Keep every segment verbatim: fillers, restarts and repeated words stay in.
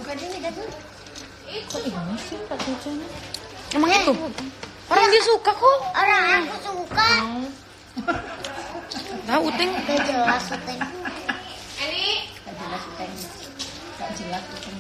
Bukan ini kan? Kok ini sih Kak Cecanya? Emang itu? Orang dia suka kok. Orang aku suka. Tahu Uteng? Gak jelas Uteng. Gak jelas Uteng. Gak jelas Uteng.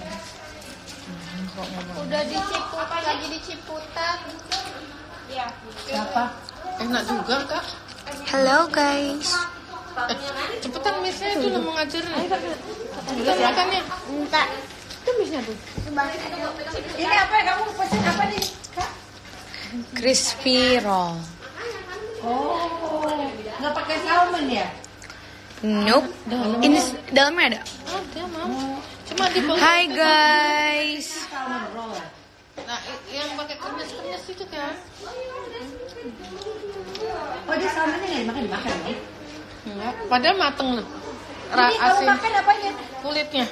Udah diciputan lagi diciputan. Iya. Siapa? Enak juga kak. Halo guys. Eh, cepetan misnya itu udah mau ngajar. Cepetan makannya. Minta. Itu misnya tuh. Ini apa ya? Kamu pesen apa nih Kak? Crispy roll. Oh, nggak pakai salmon ya? Nope. Ini s- dalamnya ada. Oh dia mau. Cuma di bawah. Hai guys. Salmon roll. Nah i- yang pakai kernes-kernes itu kan. Oh, dia salmonnya nggak dimakan dimakan ya? Enggak. Padahal mateng loh. Ini Ra kamu asin makan apanya? kulitnya.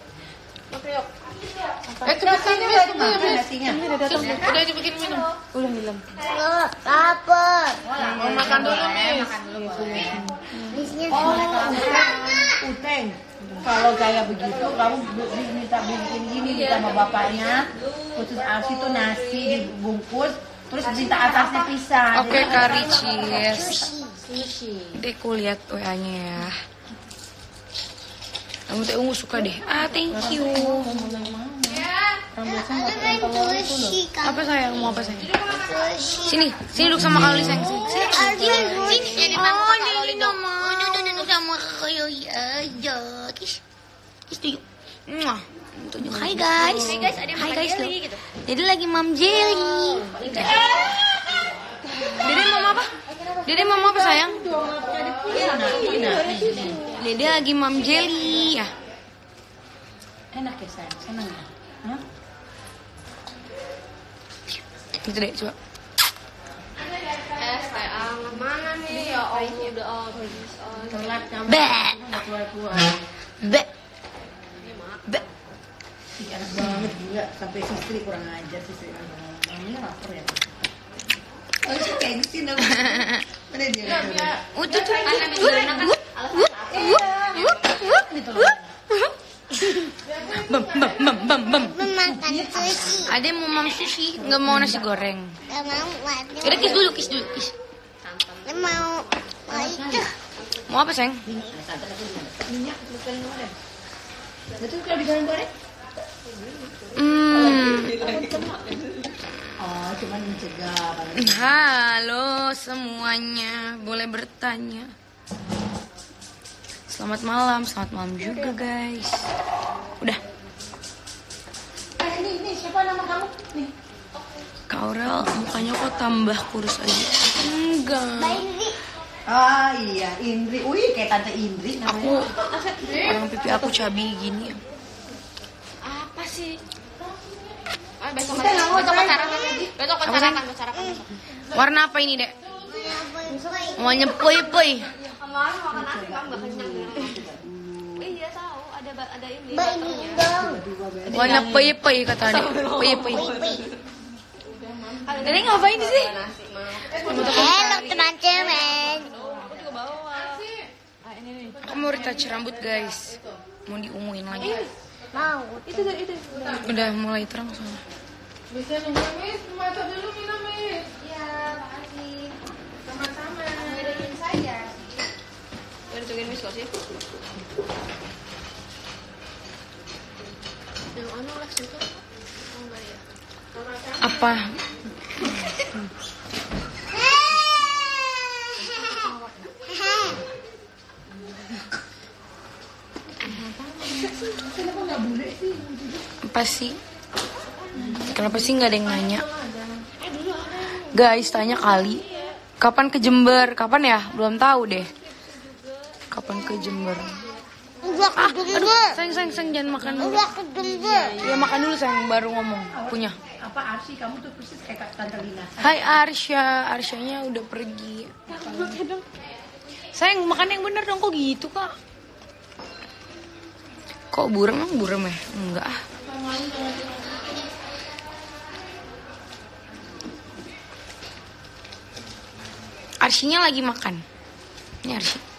Eh Nasinya cepetan mis, nggak tunggu ya dimakan mis. nasinya. Terus udah dibikin minum. Udah minum. Oh, lapar. Mau makan dulu mis. Bisnya Oh, Uteng. Kalau kayak begitu, kamu bu- minta bikin gini nih sama bapaknya. Khusus Asi tuh nasi dibungkus, terus minta atasnya pisang. Oke, curry cheese. sushi. Deh, aku lihat W A-nya ya. Kamu teh ungu suka deh. Ah, thank you. Sushi kan. Apa sayang? Mau apa sayang? Sushi. Sini, sini duduk sama Kak Loli sayang. Sini. Sini. Aduh, sushi. Oh, ini sama. Udah, udah, sama kayak aja. Kis. Kis tunjuk. Muah. Tunjuk. Hai guys. Hai guys, ada Hai guys. Gitu. Jadi lagi mam jelly. Dede mau apa? Dede mau apa sayang? Dede lagi mam jelly ya. Enak ya sayang, senang ya? Hah? Gitu deh, coba. Es teh anget mana nih? Ya Allah udah habis. Telat kamu. Be. Nggak keluar-keluar. Be. Be. Ih, enak banget juga. Sampai istri kurang ajar sih. Ini lapar ya. Oh, sih gengsi dong. Mana dia? Oh, tuh tuh. Gitu loh. Bam bam bam bam bam. Memakan sushi. Ada yang mau mam sushi, nggak mau nasi goreng. Gak mau. Ada. Udah kis dulu, kis dulu, kis. Mau. Mau itu. Mau apa sayang? Minyak bukan goreng. Betul kalau digoreng-goreng? Hmm. Oh, cuman mencegah. Halo semuanya, boleh bertanya. Selamat malam, selamat malam juga guys. Udah. Eh, ini, ini siapa nama kamu? Nih. Kak Aurel, mukanya kok tambah kurus aja? Enggak. Bayi. Ah iya, Indri. Wih, kayak tante Indri namanya. Aku orang pipi aku cabi gini. Apa sih? Ah, besok Kita nggak mau besok cobain. sarapan lagi. Besok Apa, sarapan, Sayang? besok sarapan besok. Warna apa ini, Dek? Mau nyepoi-poi. Kemarin makan nasi kamu gak kenyang ya? Iya tahu, ada ada ini. Bayi dong. Warna poi-poi kata Dek. Poi-poi. Dede ngapain sih? Halo teman-teman. Aku mau retouch rambut guys. Mau diunguin lagi. Mau. Itu itu. Udah mulai terang soalnya. Bisa nunggu mis, mata dulu minum mis. Iya, makasih. Sama-sama. Bedain saja. Udah ditungguin mis kok sih. Yang anu lah situ. Oh enggak ya. Apa? Apa sih? Kenapa sih nggak ada yang nanya? Guys, tanya kali. Kapan ke Jember? Kapan ya? Belum tahu deh. Kapan ke Jember? Udah Ah, ke aduh, Jember. sayang, sayang, sayang, jangan makan dulu. Udah ke Jember. Ya makan dulu sayang, baru ngomong. Punya. Apa Arsi, kamu tuh persis kayak tante Lina. Hai Arsya, Arsyanya udah pergi. Sayang, makan yang bener dong, kok gitu kak? Kok burem, emang burem ya? Enggak ah. Arsinya lagi makan. Ini Arsy.